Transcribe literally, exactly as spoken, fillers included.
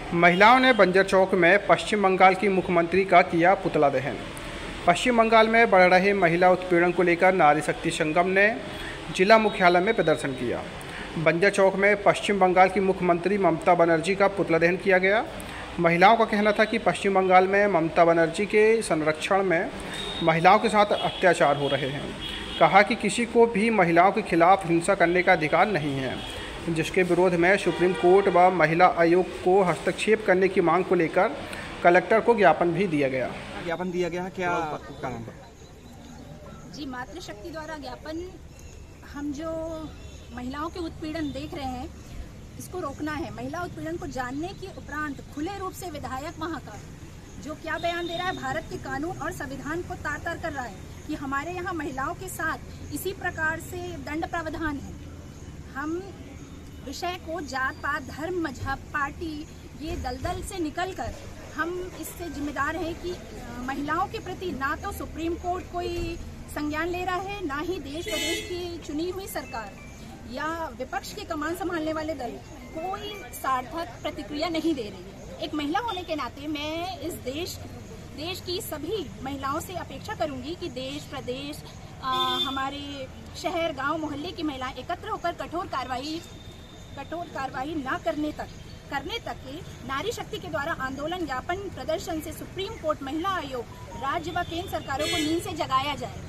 महिलाओं ने बंजर चौक में पश्चिम बंगाल की मुख्यमंत्री का किया पुतला दहन। पश्चिम बंगाल में बढ़ रहे महिला उत्पीड़न को लेकर नारी शक्ति संगम ने जिला मुख्यालय में प्रदर्शन किया। बंजर चौक में पश्चिम बंगाल की मुख्यमंत्री ममता बनर्जी का पुतला दहन किया गया। महिलाओं का कहना था कि पश्चिम बंगाल में ममता बनर्जी के संरक्षण में महिलाओं के साथ अत्याचार हो रहे हैं। कहा कि किसी को भी महिलाओं के खिलाफ हिंसा करने का अधिकार नहीं है, जिसके विरोध में सुप्रीम कोर्ट व महिला आयोग को हस्तक्षेप करने की मांग को लेकर कलेक्टर को ज्ञापन भी दिया गया। ज्ञापन दिया गया क्या कारण? जी, मातृशक्ति द्वारा ज्ञापन, हम जो महिलाओं के उत्पीड़न देख रहे हैं इसको रोकना है। महिला उत्पीड़न को जानने के उपरांत खुले रूप से विधायक वहां का जो क्या बयान दे रहा है, भारत के कानून और संविधान को तार तार कर रहा है कि हमारे यहाँ महिलाओं के साथ इसी प्रकार से दंड प्रावधान है। हम विषय को जात पात, धर्म, मजहब, पार्टी, ये दलदल से निकलकर हम इससे जिम्मेदार हैं कि महिलाओं के प्रति ना तो सुप्रीम कोर्ट कोई संज्ञान ले रहा है, ना ही देश प्रदेश की चुनी हुई सरकार या विपक्ष के कमान संभालने वाले दल कोई सार्थक प्रतिक्रिया नहीं दे रही है। एक महिला होने के नाते मैं इस देश देश की सभी महिलाओं से अपेक्षा करूंगी कि देश प्रदेश आ, हमारे शहर, गांव, मोहल्ले की महिलाएं एकत्र होकर कठोर कार्रवाई कठोर कार्रवाई न करने तक करने तक के नारी शक्ति के द्वारा आंदोलन, ज्ञापन, प्रदर्शन से सुप्रीम कोर्ट, महिला आयोग, राज्य व केंद्र सरकारों को नींद से जगाया जाए।